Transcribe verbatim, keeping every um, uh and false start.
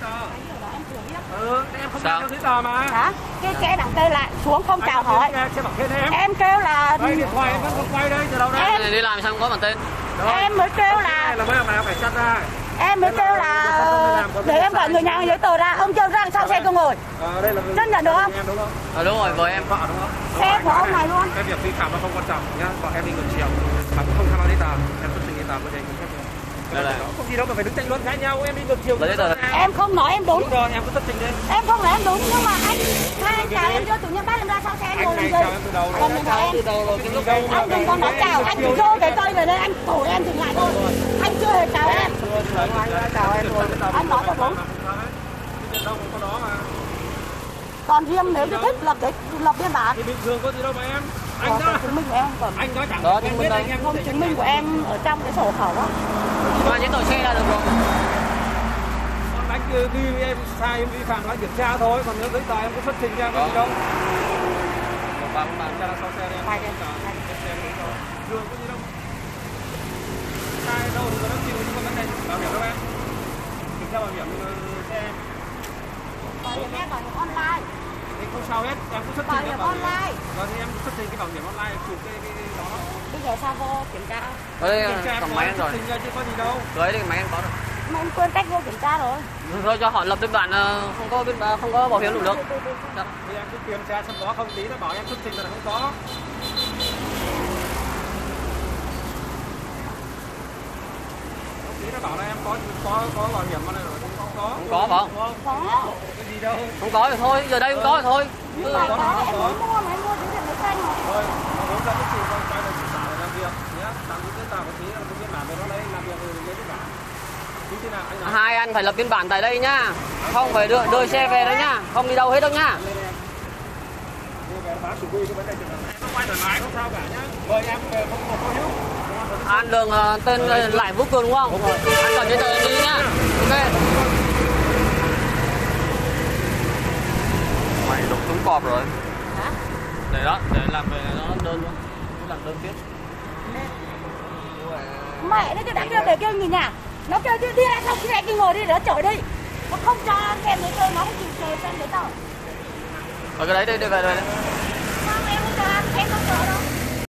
Ừ, em không mang theo giấy tờ mà. Hả? Cái kẻ đằng kêu là xuống không chào hỏi. Em. em kêu là đây điện thoại em vẫn không quay đây, từ đâu đây? Em đi làm sao không có bản tên? Rồi. Em mới kêu là là mấy ông nào phải chặt ra. Em mới kêu là để em gọi người nhà giấy tờ ra, ông kêu ra sau xe tôi ngồi. Ờ, đây là chấp nhận được không? Em đúng không? Ờ đúng rồi, với em vợ đúng không? Xe của ông này luôn. Cái việc vi phạm nó không quan trọng nhá, vợ em đi ngược chiều, mà cũng không tham gia giấy tờ, em xuất trình giấy tờ bên đây cũng phép. Đây là không gì đâu mà phải đứng tranh luận cãi nhau, em đi ngược chiều. Em không nói em đúng. Đúng rồi, em cứ xuất trình đi. Em không nói em đúng nhưng mà anh hai anh chào em cho chủ nhân bắt em ra sau xe em ngồi lên chào em từ đầu. Còn mình em. Từ đầu rồi, cái lúc đâu anh đừng có nói chào, anh chỉ vô cái cây này đây anh cổ em dừng lại thôi. Anh chưa hề chào em. Chào em rồi. Anh nói có đúng. Đâu có đó mà. Còn riêng nếu như thích lập cái lập biên bản thì bình thường có gì đâu mà em. Anh đó chứng minh của em còn anh nói chẳng đó chứng minh đây. không chứng minh của em ở trong cái sổ khẩu á. Mà giấy tờ xe là được rồi. Con đánh đi em sai em vi phạm nói kiểm tra thôi, còn nếu giấy tờ em có xuất trình ra có gì đâu. Và cũng bàn ra sau xe em. Hai em. Đường có gì đâu. Sai đâu thì nó chịu nhưng mà vấn đề bảo hiểm đâu em. Kiểm tra bảo hiểm xe em. Bảo hiểm em bảo hiểm online. Thì không sao hết, em cũng xuất Bảo trình hiểm bảo hiểm online. Rồi thì em xuất trình cái bảo hiểm online chụp cái cái đó. Bây giờ sao vô kiểm tra? Ở đây Kiểm tra cầm máy anh rồi. Xuất trình ra chứ có gì đâu. Đấy đây máy anh có rồi. Mà anh quên cách vô kiểm tra rồi. Rồi cho họ lập biên bản không có biên bản không có bảo hiểm đủ được. Thì em cứ kiểm tra xem có không, tí nó bảo em xuất trình là không có. Tí nó bảo là em có có có bảo hiểm này rồi, không có. Không có phải không? Có. Cái gì đâu. Không có thì thôi, giờ đây không có thì thôi. Nhưng mà có, em muốn mua mà em mua chứng nhận xanh mà. Thôi, nó muốn ra cái gì con quay lại trụ sở để làm việc nhé. Tạm giữ giấy tờ một tí, làm biên bản về nó lấy làm việc rồi lấy biên bản. Tí thế nào anh nói. Hai anh phải lập biên bản tại đây nhá. Không phải đưa đưa xe về đâu nhá, không đi đâu hết đâu nhá. Quay thoải mái không sao cả nhá. Mời em về không có hiếu. An Đường tên lại Vũ Cường đúng không? Đúng rồi. Anh còn giấy tờ đi nhá. Ok. Mày đục trúng cọp rồi. Hả? Để đó, để làm về nó đơn luôn. Cứ làm đơn tiếp. Mẹ nó cứ đã kêu để kêu người nhà. Nó kêu đi đi ra xong xe kia ngồi đi để chổi đi. Nó không cho xem giấy tờ, nó không chịu chờ xem giấy tờ. Ở cái đấy đi, đi về đây. Không, em không cho em không chờ đâu.